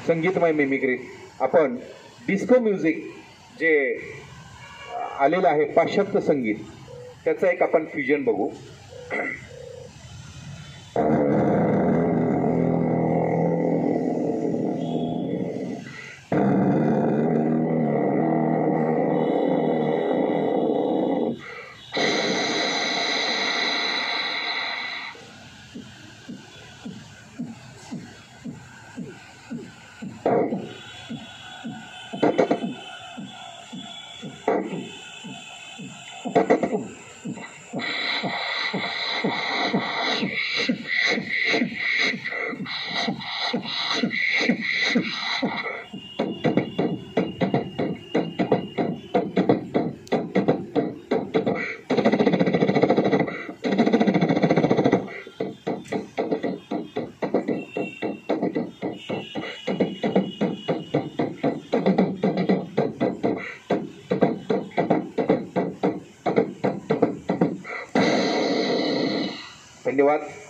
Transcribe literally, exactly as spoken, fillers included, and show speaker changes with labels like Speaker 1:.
Speaker 1: संगीतमय मिमिक्रीत आपण disco music जे आलेलं आहे पाश्चात्य संगीत त्याचं एक आपण फ्युजन बघू. धन्यवाद.